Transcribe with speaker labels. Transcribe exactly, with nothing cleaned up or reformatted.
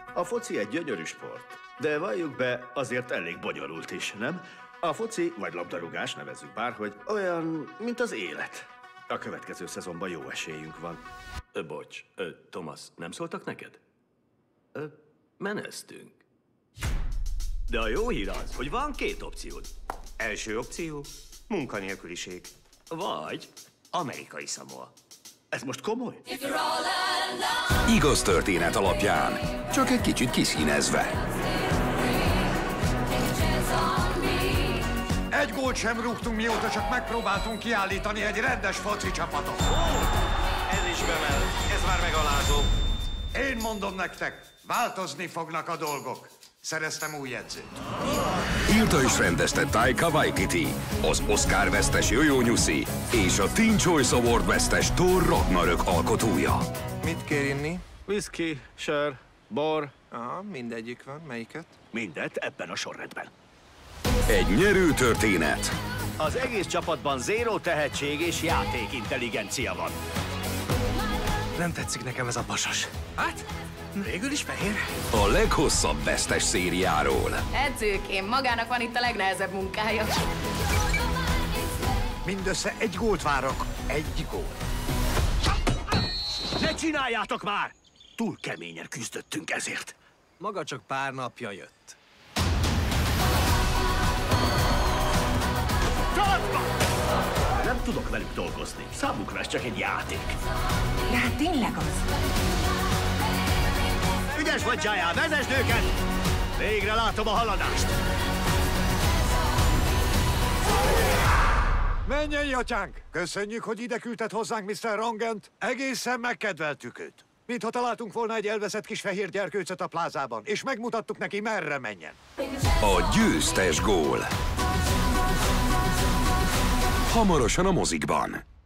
Speaker 1: A foci egy gyönyörű sport, de valljuk be, azért elég bonyolult is, nem? A foci, vagy labdarúgás, nevezzük bárhogy, olyan, mint az élet. A következő szezonban jó esélyünk van.
Speaker 2: Ö, bocs, ö, Thomas, nem szóltak neked? Ö, meneztünk. De a jó hír az, hogy van két opciód.
Speaker 3: Első opció, munkanélküliség.
Speaker 2: Vagy
Speaker 3: Amerikai Samoa.
Speaker 1: Ez most komoly?
Speaker 4: Igaz történet alapján, csak egy kicsit kiszínezve.
Speaker 5: Egy gólt sem rúgtunk, mióta csak megpróbáltunk kiállítani egy rendes foci csapatot.
Speaker 3: Ez is bement, ez már megalázó.
Speaker 5: Én mondom nektek, változni fognak a dolgok. Szereztem új edzőt.
Speaker 4: Írta és rendezte Taika Waititi, az Oscar-vesztes Jojo Nyuszi és a Teen Choice Award vesztes Thor Ragnarök alkotója.
Speaker 6: Mit kér inni?
Speaker 1: Whisky, sör, bor,
Speaker 6: Aha, mindegyik van. Melyiket?
Speaker 1: mindet ebben a sorrendben.
Speaker 4: Egy nyerő történet.
Speaker 1: Az egész csapatban zéró tehetség és játékintelligencia van.
Speaker 6: Nem tetszik nekem ez a pasas. Hát? Végül is fehér.
Speaker 4: A leghosszabb vesztes szériáról.
Speaker 7: Edzőként magának van itt a legnehezebb munkája.
Speaker 5: Mindössze egy gólt várok. Egy gól.
Speaker 1: Ne csináljátok már! Túl keményen küzdöttünk ezért.
Speaker 6: Maga csak pár napja jött.
Speaker 1: Nem tudok velük dolgozni. Számukra ez csak egy játék.
Speaker 7: De hát tényleg az.
Speaker 1: Ügyes vagy, Jaya, vezesd őket! Végre látom a haladást!
Speaker 5: Mennyei atyánk! Köszönjük, hogy ide küldted hozzánk miszter Rongent. Egészen megkedveltük őt. Mintha találtunk volna egy elveszett kis fehér gyerkőcöt a plázában, és megmutattuk neki, merre menjen.
Speaker 4: A győztes gól. Hamarosan a mozikban.